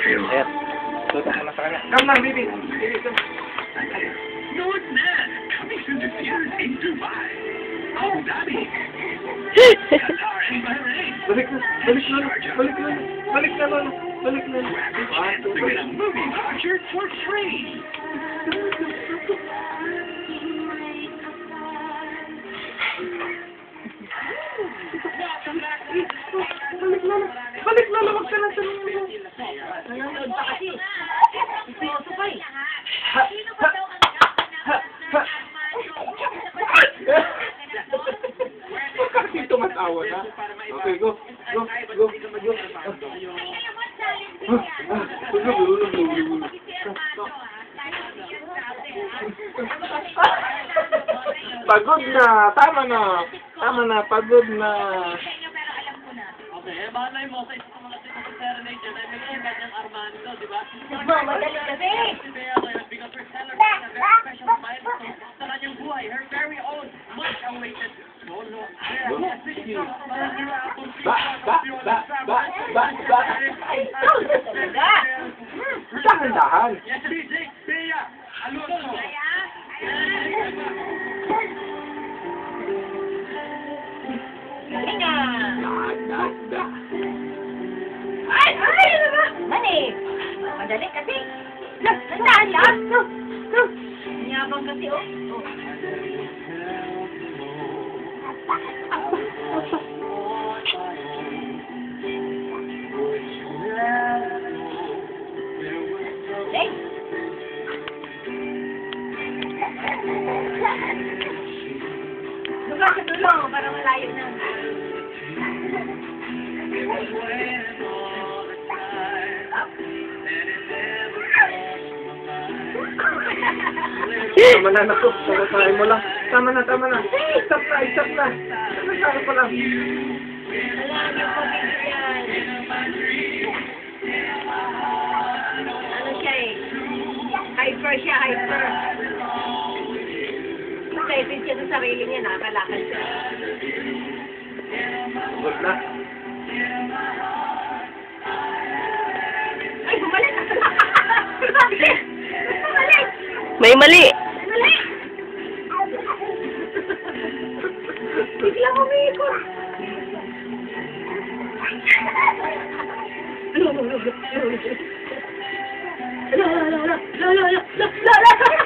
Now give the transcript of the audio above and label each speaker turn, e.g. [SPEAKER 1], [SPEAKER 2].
[SPEAKER 1] Ayan. Tutas na sa kanya. Come na, baby. Baby, come.
[SPEAKER 2] Northman, coming soon to theaters in Dubai, Abu Dhabi, Qatar, and Bahrain.
[SPEAKER 1] Balik na, balik na, balik na, balik na, balik na.
[SPEAKER 2] Grab your chance to get a movie voucher for free.
[SPEAKER 1] Balik na, wag ka na sa mga.
[SPEAKER 3] Nanonood pa kasi. Seryoso pa eh.
[SPEAKER 1] Bakit tumatawa na? Okay, go. Go, go, go. Pagod na. Tama na. Tama na. Pagod na.
[SPEAKER 4] Okay, malay mo sa isang mga serenade dyan, ay may image ng Armando, di ba?
[SPEAKER 3] Madali kasi.
[SPEAKER 4] Si Bea ay nagbigang for celebrating a very special milestone sa kanyang buhay, her very own, much-awaited solo album.
[SPEAKER 1] Dahan-dahan.
[SPEAKER 4] Yes, DJ Bea Alonso.
[SPEAKER 3] Galing ah.
[SPEAKER 1] Da.
[SPEAKER 3] Ay! Ay! Ano ba? Mani! Madali kasi. Nandaan lang. Niyabang kasi oh. Hey! Lugar sa dulo, para malayo na.
[SPEAKER 1] Tama na, naku. Sasahin mo lang. Tama na. Stop na. Sasahin mo lang.
[SPEAKER 3] Alam niyo po yan. Ano siya eh? Hyper siya, hyper. Excited siya sa sarili niya, nakakalakad siya.
[SPEAKER 1] Good na.
[SPEAKER 3] Ay, bumalik! Bumalik!
[SPEAKER 5] May mali.
[SPEAKER 3] Bumalik! Biglang umikot. La la la la la la la la la la la la